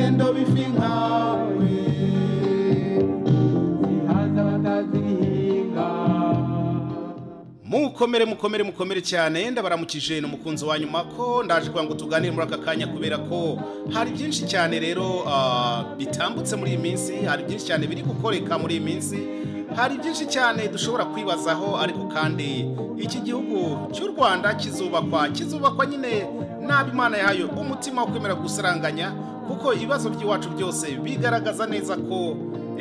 ngendo bifi nkawe zihaza batazihinga. Mukomere cyane ndabaramukije n'umukunzi wa nyuma ko ndaje kugira ngo tuganire muri aka kanya kubera ko hari byinshi cyane rero bitambutse muri iyi minsi, hari byinshi cyane biri gukoreka muri iyi minsi, hari byinshi cyane dushobora kwibazaho, ariko kandi iki gihugu cy'u Rwanda kizubakwa nyine nabi Imana yahayo umutima wo kwemera gusaranganya, kuko ibibazo by'iwacu byose bigaragaza neza ko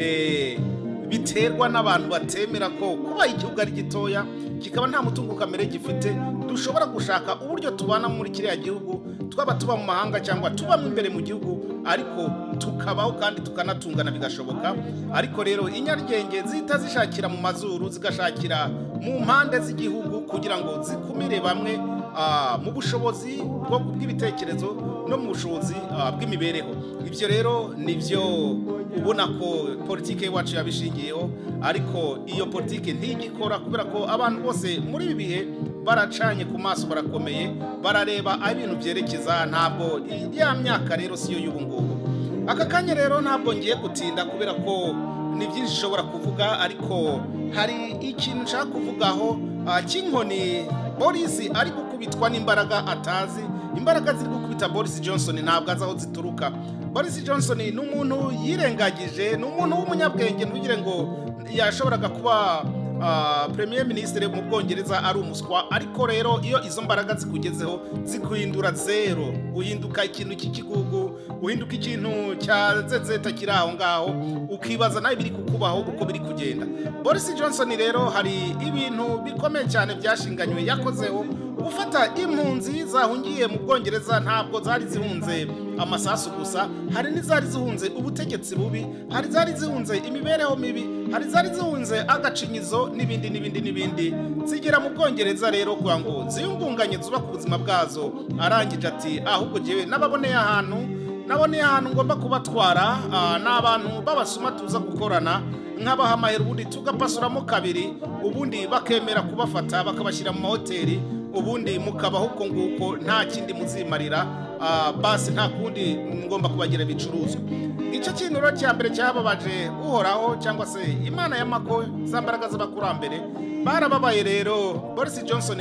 biterwa n'abantu batemera ko kuba igihugu ari gitoya kikaba nta mutungo kamere gifite, dushobora gushaka uburyo tubana muri kiriya gihugu, twaba tuba mu mahanga cyangwa tuba imbere mu gihugu, ariko tukabaho kandi tukanatungana bigashoboka. Ariko rero inyaryenge zihita zishakira mu mazuru, zigashakira mu mpande z'igihugu kugira ngo zikumire bamwe mu bushobozi bw'ibitekerezo no mu bushobozi bw'imibereho. Ibyo rero nivyo ubona ko politike yacu yabishingiyeho, ariko iyo politike ntigikora kubera ko abantu bose muri ibi bihe baracanye ku maso, barakomeye, barareba ibintu byerekeza. Ntabwo ya myaka rero siyo y'ubu ngubu. Aka kanya rero ntabwo ngiye gutinda kubera ko ni byinshi ushobora kuvuga, ariko hari ikintu nshaka kuvugaho cy'inkoni Boris ari gukubitwa n'imbaraga atazi. Imbaraga ziri gukubita Boris Johnson ntabwo azi aho zituruka. Boris Johnson ni umuntu yirengagije, ni umuntu w'umunyabwenge, ntugire ngo yashoboraga kuba Premier Ministre mu Bwongereza ari umuswa, ariko rero iyo izo mbaraga zikugezeho zikuhindura zero, uhinduka ikintu cy'ikigugu, uhinduka ikintu cya zezeta kiri aho ngaho, ukibaza nawe biri kukubaho uko biri kugenda. Boris Johnson rero hari ibintu bikomeye cyane byashinganywe yakozeho, gufata impunzi zahungiye mu Bwongereza. Ntabwo zari zihunze amasasu gusa, hari n'izari zihunze ubutegetsi bubi, hari zari zihunze imibereho mibi, hari zari zihunze agacinyizo n'ibindi zigera mu Bwongereza rero kugira ngo ziyungunganye zubaka ubuzima bwazo. Arangije ati ahubwo jewe naboneye ahantu ngomba kubatwara, n'abantu babasuma tuza gukorana, nkabaha amahera ubundi tugapasuramo kabiri, ubundi bakemera kubafata bakabashyira mu mahoteli, ubundi mukabaho uko nguko nta kindi muzimarira, basi nta kundi ngomba kubagira bicuruzwa. Icyo kintu rero cya mbere cyababaje uhoraho cyangwa se Imana y'amako zambaraga z'abakurambere, barababaye rero. Boris Johnson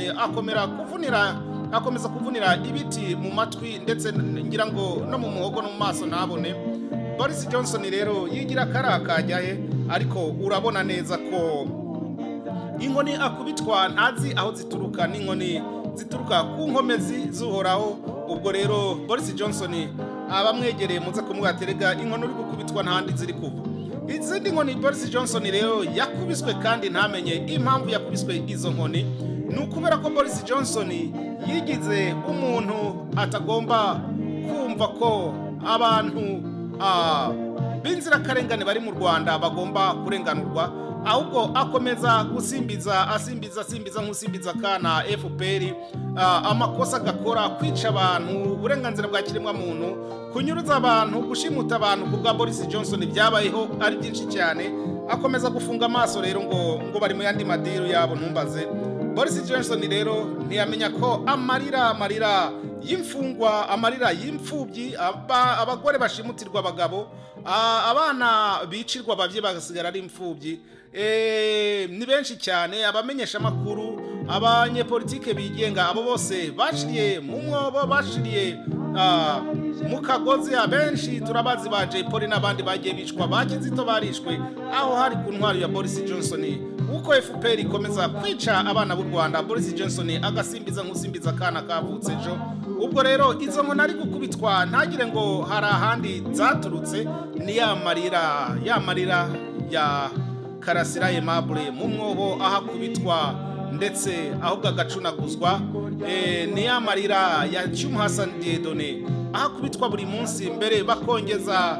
akomeza kuvunira ibiti mu matwi, ndetse ngira ngo no mu muhogo no mu maso ntabone. Boris Johnson rero yigira karakajyahe, ariko urabona neza ko inkoni akubitwa ntazi aho zituruka, n'inkoni zituruka ku nkomezi zuhoraho. Ubwo rero Boris Johnson abamwegereye muze kumwaterega inkono uri gukubitwa ntandi ziri kuva. Izindi nkoni Boris Johnson rero yakubiswe kandi ntamenye impamvu yakubiswe izo nkoni, nukubera ko Boris Johnson yigize umuntu atagomba kumva ko abantu b'inzira karengane bari mu Rwanda bagomba kurenganurwa, ahubwo akomeza asimbiza nk'usimbiza kana FPR, amakosa agakora, kwica abantu, uburenganzira bwa kiremwa muntu, kunyuruza abantu, gushimuta abantu. Kubwa Boris Johnson byabayeho ari byinshi cyane, akomeza gufunga amaso rero ngo bari mu yandi madiru yabo. Ntumbaze Boris Johnson rero ntiyamenya ko amarira y'imfungwa, amarira y'imfubyi, abagore bashimutirwa abagabo, abana bicirwa abavye bagasigara ari imfubyi, ni benshi cyane. Abamenyesha makuru, abanyepolitike bigenga, abo bose bashiriye mu mwobo, bashiriye mu kagozi. Abenshi turabazi ba Jay Polly n'abandi bagiye bicwa, bakizito barishwe aho hari ku ntwari ya Boris Johnson. Uko FPR ikomeza kwica abana b'u Rwanda, Boris Johnson agasimbiza nk'usimbiza kana kavutse ejo. Ubwo rero izo nkona ari gukubitwa ntagire ngo hari ahandi zaturutse, ni ya marira ya Karasira Aimable mu mwobo ahakubitwa ndetse ahubwo agacunaguzwa, ni ya marira ya Cyumu Hassan Diedone ahakubitwa buri munsi, mbere bakongeza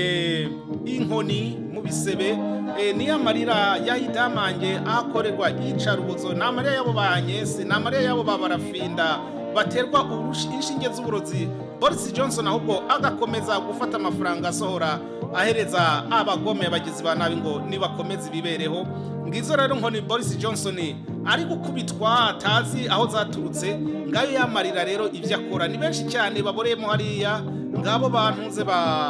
inkoni mu bisebe, ni ya marira ya Idamange ahakorerwa iyicarubozo, ni amarira yabo banyesi, ni amarira yabo babarafinda baterwa inshinge z'uburozi. Boris Johnson ahubwo agakomeza gufata amafaranga asohora ahereza abagome bagizi ba nabi ngo nibakomeze ibibereho. Ngizo rero nkoni Boris Johnson ari gukubitwa atazi aho zaturutse ngayo yamarira rero ibyo akora ni benshi cyane baboreyemo hariya ngabo bantuze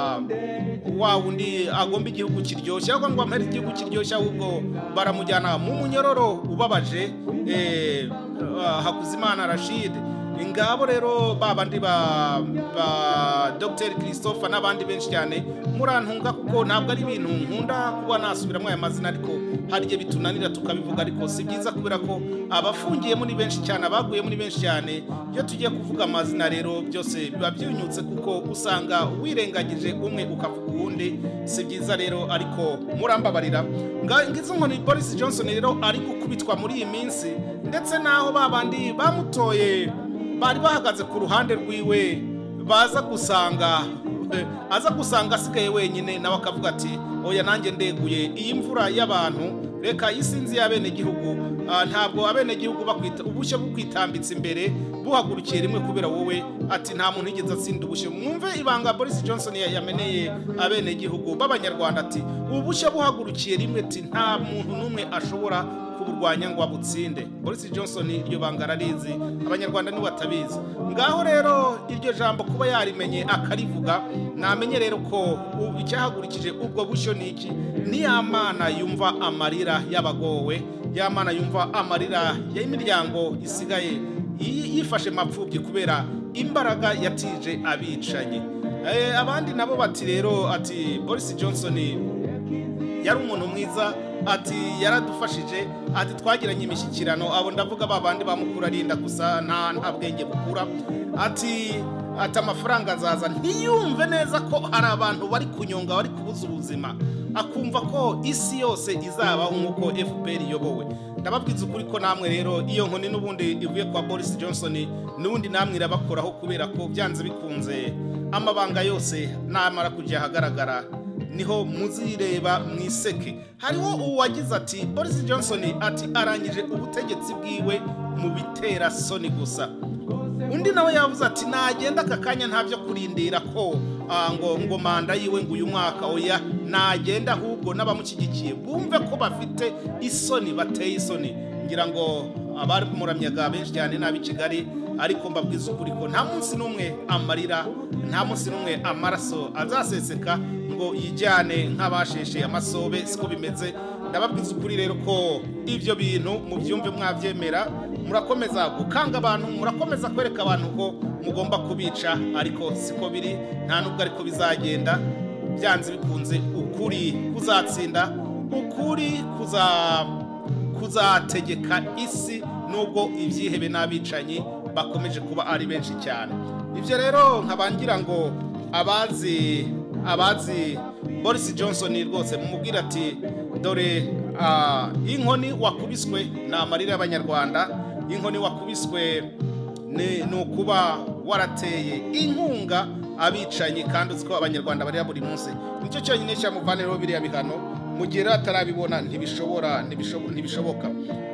wa wundi agomba igihugu kiryoshye ahubwo ngo amhere igihugu kiryoshye ahubwo baramujyana mu munyororo ubabaje Hakuzimana Rashid ingabo rero babandi ba Dr. Christopher n'abandi benshi cyane murantunga kuko ntabwo ari ibintu nkunda kuba nasubiramo aya mazina ariko hariye bitunanira tukabivuga ariko si byiza kubera ko abafungiye muri benshi cyane abaguye muri benshi cyane iyo tugiye kuvuga amazina rero byose biba byunyutse kuko usanga wirengagije umwe ukavuga uwundi si byiza rero ariko murambabarira ngizo nkoni Boris Johnson rero ari gukubitwa muri iyi minsi ndetse naho babandi bamutoye bari bahagaze ku ruhande rwiwe baza gusanga asigaye wenyine nawe akavuga ati oya nanjye ndeguye iyi mvura y'abantu reka isinzi y'abene gihugu ntabwo abene gihugu bakwita ubushye bukwitambitse imbere buhagurukiye rimwe kubera wowe ati nta muntu yigeze atsinda ubushye mwumve ibanga Boris Johnson yameneye abene gihugu b'abanyarwanda ati ubushye buhagurukiye rimwe ati nta muntu numwe ashobora kuburwanya ngo abutsinde. Boris Johnson iryo banga ararizi abanyarwanda ni batabizi ngaho rero iryo jambo kuba yarimenye akarivuga namenye rero ko icyahagurikije ubwo bushyo niki ni Yamana yumva amarira y'abagowe Yamana yumva amarira y'imiryango isigaye yifashe mapfubyi kubera imbaraga yatije abicanye abandi nabo bati rero ati Boris Johnson yari umuntu mwiza ati yaradufashije ati twagiranye imishyikirano abo ndavuga babandi bamukura rinda gusa nta bwenge bukura ati amafaranga azaza ntiyumve neza ko hari abantu bari kunyonga bari kubuza ubuzima akumva ko isi yose izabaho nk'uko FPR iyobowe ndababwiza ukuri ko namwe rero iyo nkoni n'ubundi ivuye kwa Boris Johnson n'ubundi namwe irabakoraho kubera ko byanze bikunze amabanga yose namara kujya hagaragara niho muzireba mwiseke hariho uwagize ati Boris Johnson ati arangije ubutegetsi bwiwe mu bitera soni gusa undi nawe yavuze ati nagenda akakanya ntavyo kurindira ko ngo manda yiwe ngo uyu mwaka oya nagenda ahubwo n'abamukigikiye bumve ko bafite isoni bateye isoni ngira ngo abari kumuramyaga benshi cyane nabi Kigali ariko mbabwiza ukuri ko nta munsi numwe amarira nta munsi numwe amaraso azaseseka ngo yijyane nk'abasheshe amasobe siko bimeze ndababwiza ukuri rero ko ivyo bintu mu byumve mwavyemera murakomeza gukanga abantu murakomeza kwereka abantu ko mugomba kubica ariko siko biri nta nubwo ariko bizagenda byanze bikunze ukuri kuzatsinda ukuri kuzategeka isi nubwo ivyihebe n'abicanyi bakomeje kuba ari benshi cyane ivyo rero nkabangira ngo abazi Boris Johnson rwose mumubwira ati dore inkoni wakubiswe na amarira y'abanyarwanda inkoni wakubiswe ni ukuba warateye inkunga abicanyi kandi uziko abanyarwanda bari buri munsi nicyo cyonyine cyamuvaniraho biriya bihano mu gihe atarabibona ntibishoboka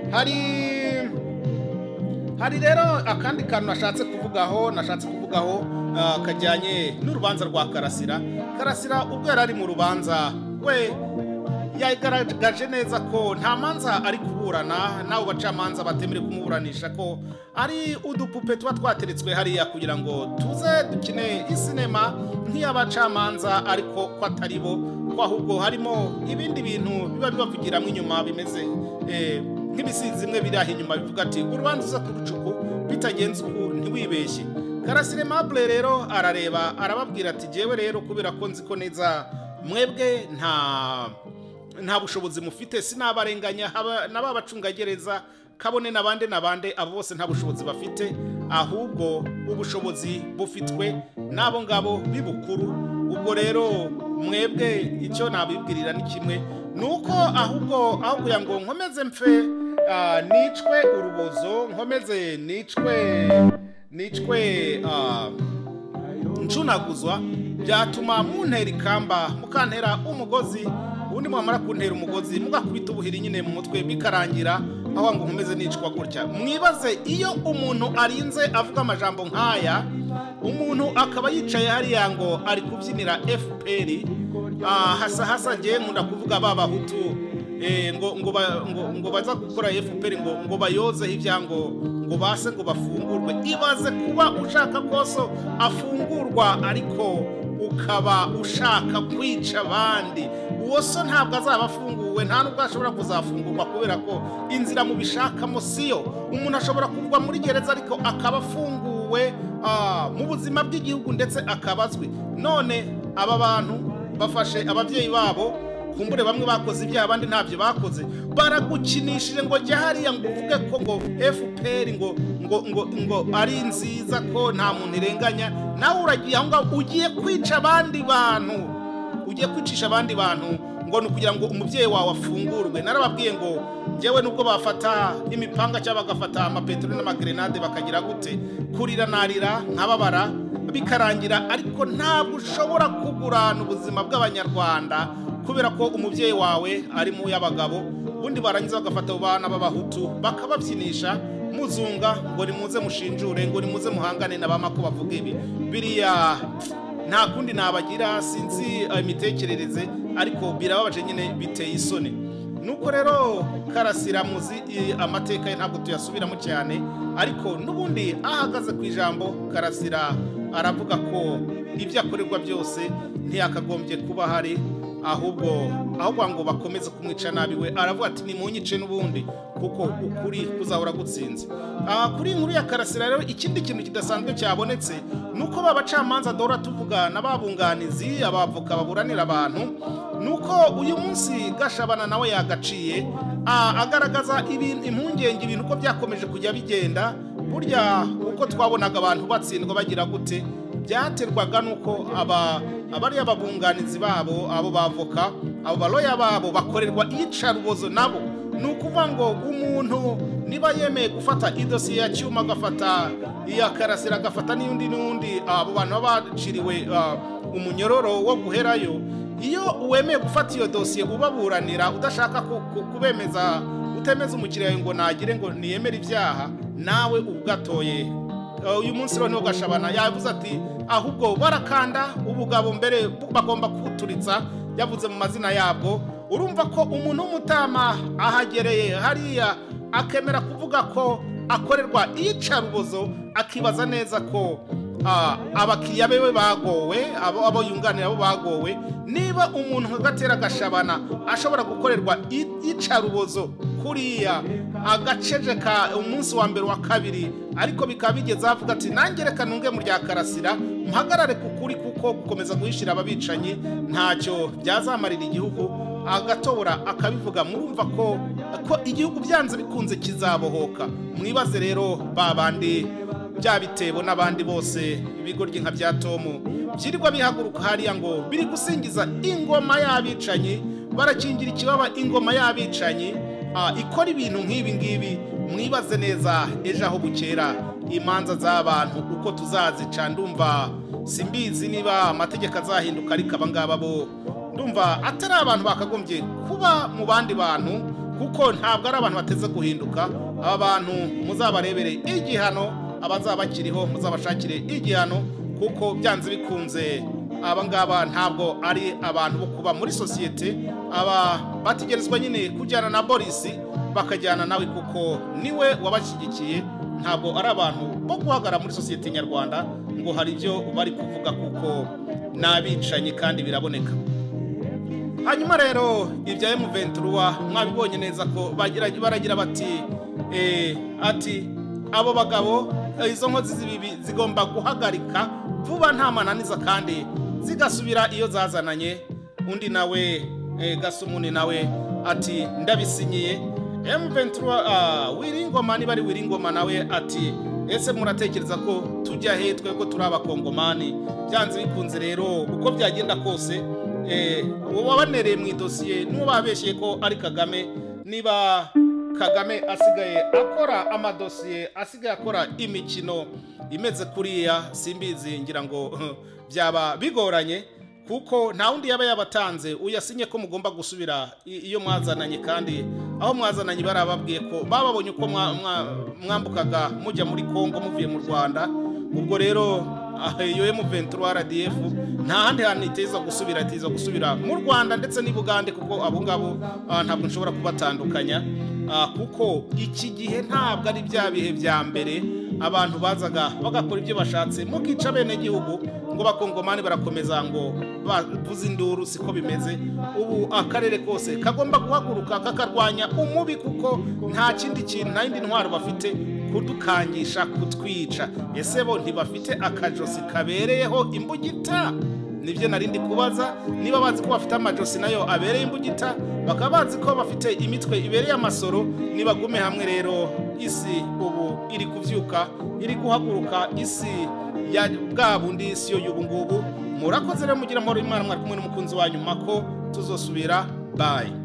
hari rero akandi kantu nashatse kuvugaho kajyanye n'urubanza rwa Karasira ubwo yari ari mu rubanza we yagaragaje neza ko nta manza ari kuburana nawe bacamanza batemere kumuburanisha ko ari udupupe tuba twateretswe hariya kugira ngo tuze dukine isinema nk'iy'abacamanza ariko ko atari bo ko ahubwo harimo ibindi bintu biba bibavugiramo inyuma bimeze nk'ibisizi imwe biri aho inyuma bivuga ati urubanza uza kurucuku bitagenze uku ntiwibeshye Karasire Mable rero arababwira ati jewe rero kubera ko nzi ko neza mwebwe nta bushobozi mufite sinabarenganya n'ababacungagereza kabone nabande abo bose nta bushobozi bafite ahubwo ubushobozi bufitwe nabo ngabo bibukuru ubwo rero mwebwe icyo nabibwirira ni kimwe nuko ahubwo kugira ngo nkomeze mpfe nicwe urubozo nkomeze nicwe ncunaguzwa byatuma muntera ikamba mukantera umugozi ubundi mwamara kuntera umugozi mugakubita ubuhiri nyine mu mutwe bikarangira aho ngo nkomeze nicwa gutya mwibaze iyo umuntu arinze avuga amajambo nk'aya umuntu akaba yicaye hariya ngo ari kubyinira FPR hasa ngiye nkunda kuvuga babahutu ngo baza gukora FPR ngo bayoze ngo base ngo bafungurwe. Ibaze kuba ushaka koso afungurwa ariko ukaba ushaka kwica abandi, uwo so ntabwo azaba afunguwe, nta nubwo ashobora kuzafungurwa kubera ko inzira mu bishakamo siyo. Umuntu ashobora kuvwa muri gereza ariko akaba afunguwe mu buzima bw'igihugu ndetse akabazwi. None aba bantu bafashe ababyeyi babo, kumbure bamwe bakoze ibyaha abandi ntabyo bakoze, baragukinishije ngo jya hariya ngo uvuge ko ngo FPR ngo ari nziza, ko nta muntu irenganya. Nawe uragiye aho ngaho ugiye kwica abandi bantu, ugiye kwicisha abandi bantu ngo ni ukugira ngo umubyeyi wawe afungurwe. Narababwiye ngo njyewe nubwo bafata imipanga cyangwa bagafata amapeteroli n'amagrenade bakagira gute, kurira narira nkababara bikarangira, ariko ntabwo ushobora kugurana ubuzima bw'abanyarwanda kubera ko umubyeyi wawe ari mu y'abagabo. Ubundi barangiza bagafata abo bana b'abahutu bakababyinisha muzunga ngo nimuze mushinjure, ngo nimuze muhangane na bama ko bavuga ibi biriya. Nta kundi nabagira, sinzi imitekerereze, ariko birababaje nyine biteye isoni. Nuko rero Karasira muzi amateka ye ntabwo tuyasubiramo cyane, ariko nubundi ahagaze ku ijambo Karasira aravuga ko ibyo akorerwa byose ntiyakagombye kuba hari, ahubwo ngo bakomeze kumwica nabi. We aravuga ati nimunyice n'ubundi kuko ukuri kuzahora gutsinze. Kuri inkuru ya Karasira rero ikindi kintu kidasanzwe cyabonetse nuko babacamanza dora tuvuga n'ababunganizi, abavoka baburanira abantu, nuko uyu munsi Gashabana nawe yagaciye agaragaza impungenge ibintu ko byakomeje kujya bigenda. Burya uko twabonaga abantu batsindwa bagira gute, byaterwaga nuko abari ababunganizi babo, abo bavoka, abo baloya babo bakorerwa iyicarubozo. Nabo nukuvuga ngo umuntu niba yemeye gufata idosiye ya cyuma, agafata iya Karasira, agafata n'undi abo bantu babaciriwe umunyororo wo guherayo, iyo uwemeye gufata iyo dosiye ubaburanira udashaka kubemeza, utemeza umukiriya ngo nagire ngo niyemere ibyaha, nawe ubwatoye. Uyu munsi rero Gashabana yavuze ati ahubwo barakanda ubugabo mbere bagomba kuturitsa, yavuze mu mazina yabwo. Urumva ko umuntu w'umutama ahagereye hariya akemera kuvuga ko akorerwa iyicarubozo, akibaza neza ko abakiriya bewe bagowe, abo yunganira abo bagowe. Niba umuntu nka Gatera Gashabana ashobora gukorerwa iyicarubozo kuriya agaceceka umunsi wa mbere wa kabiri, ariko bikaba bigeze avuga ati nange reka nunge mu rya Karasira mpagarare kukuri, kuko gukomeza guhishira ababicanye ntacyo byazamarira igihugu, agatobora akabivuga. Murumva ko igihugu byanze bikunze kizabohoka. Mwibaze rero babandi bya bitebo n'abandi bose ibigoryi nka bya Tomu byirirwa bihaguruka hariya ngo biri gusingiza ingoma y'abicanye, barakingira ikibaba ingoma y'abicanye ikora ibintu nk'ibi ngibi. Mwibaze neza ejo aho bukera imanza z'abantu uko tuzazica. Ndumva simbizi niba amategeko azahinduka, ariko abangaba bo ndumva atari abantu bakagombye kuba mu bandi bantu, kuko ntabwo ari abantu bateze guhinduka. Aba bantu muzabarebere igihano, abazaba bakiriho muzabashakire igihano, kuko byanze bikunze abangaba ntabwo ari abantu bo kuba muri sosiyete. Aba bategerezwa nyine kujyana na Boris, bakajyana nawe kuko niwe wabashyigikiye. Ntabwo ari abantu bo guhagarara muri sosiyete nyarwanda ngo hari ibyo bari kuvuga, kuko n'abicanye kandi biraboneka. Hanyuma rero ibya M23 mwabibonye neza ko baragira bati ati abo bagabo izo nkozi z'ibibi zigomba guhagarika vuba nta mananiza kandi zigasubira iyo zazananye. Undi nawe Gasumuni nawe ati ndabisinyiye. M23 Wiringoma niba ari Wiringoma nawe ati ese muratekereza ko tujya hetwe ko turi abakongomani? Byanze bikunze rero uko byagenda kose wabanereye mu idosiye n'ubabeshye ko ari Kagame. Niba Kagame asigaye akora amadosiye, asigaye akora imikino imeze kuriya, simbizi, ngira ngo byaba bigoranye, kuko nta wundi yaba yabatanze uyasinye ko mugomba gusubira iyo mwazananye. kandi aho mwazananye barababwiye ko bababonye uko mwambukaga mujya muri Kongo muvuye mu Rwanda. Ubwo rero iyo M23 RDF nta handi hantu iteza gusubira mu Rwanda ndetse n'i Bugande, kuko abo ngabo ntabwo nshobora kubatandukanya, kuko iki gihe ntabwo ari bya bihe vya mbere abantu bazaga bagakora ibyo bashatse mukica bene gihugu ngo bakongomani barakomeza ngo bavuze induru. Siko bimeze ubu. Akarere kose kagomba guhaguruka kakarwanya umubi, kuko nta kindi kintu, nta yindi ntwaro bafite kudukangisha, kutwica. Ese bo ntibafite akajosi kabereyeho imbugita? Nibyo narindi kubaza, niba bazi ko bafite amajosi nayo abereye imbugita, bakaba bazi ko bafite imitwe ibereye amasoro, nibagume hamwe rero. Isi ubu iri kuvyuka, iri guhaguruka, isi ya bwa bundi, isi yo y'ubu ngubu. Murakoze rero, mugira amahoro y'Imana, mwari kumwe n'umukunzi wanyu Mako, tuzosubira. Bye.